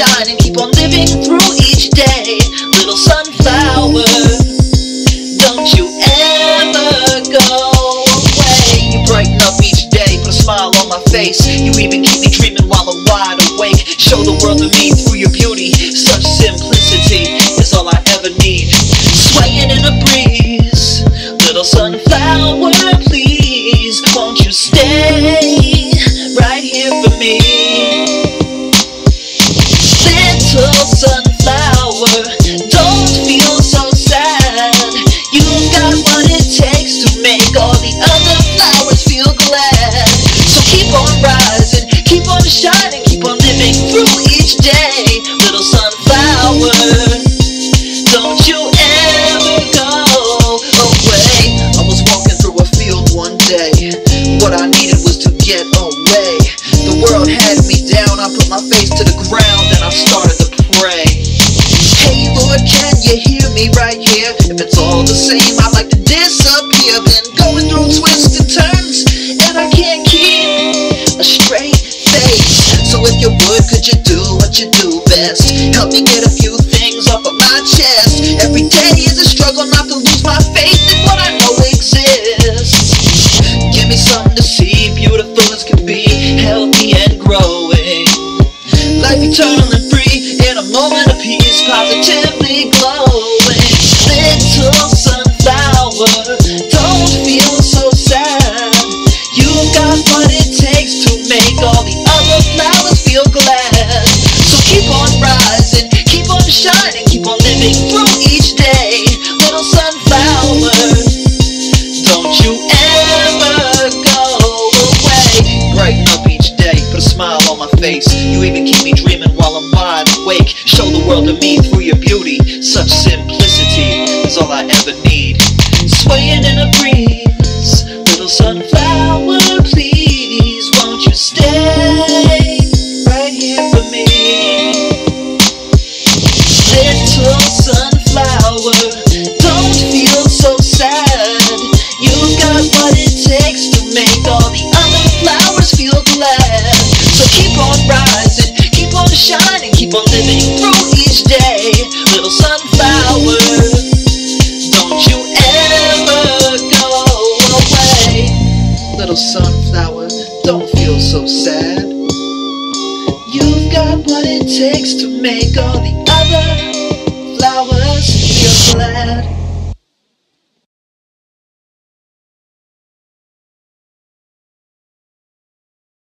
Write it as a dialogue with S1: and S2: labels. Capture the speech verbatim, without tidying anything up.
S1: shine and keep on living through each day. Little sunflower, don't you ever go away. You brighten up each day, put a smile on my face. You even keep me dreaming while I'm wide awake. Show the world to me through your beauty. Such simplicity is all I ever need. Swaying in a breeze, little sunflower, please, won't you stay right here for me? Little sunflower, don't feel so sad. You've got what it takes to make all the other flowers feel glad. So keep on rising, keep on shining, keep on living through each day. Little sunflower, don't you ever go away. I was walking through a field one day. What I needed was to get away. The world had me down, I put my face to the ground and I started to pray. Hey Lord, can you hear me right here? If it's all the same, I'd like to disappear. Been going through twists and turns and I can't keep a straight face. So if you would, could you do what you do best? Help me get a few things off of my chest. Every day is a struggle not to lose my faith in what I know exists. Give me something to see, beautiful as can be, healthy and growing. Life eternal and free, in a moment of peace, positively glowing. Little sunflower, don't feel so sad. You've got what it takes to make all the other flowers feel glad. So keep on rising, keep on shining, keep on living through each day. Little sunflower, don't you ever go away. Brighten up each day, put a smile on my face. You even keep me dreaming while I'm wide awake. Show the world to me through your beauty. Such simplicity is all I ever need. Swaying in a breeze, little sunflower, please, won't you stay right here for me? Little sunflower, don't feel so sad. You've got what it takes to make all the other flowers feel glad. So keep on rising, keep on shining, keep on living through each day. Little sunflower, don't you ever go away. Little sunflower, don't feel so sad. You've got what it takes to make all the other flowers feel glad.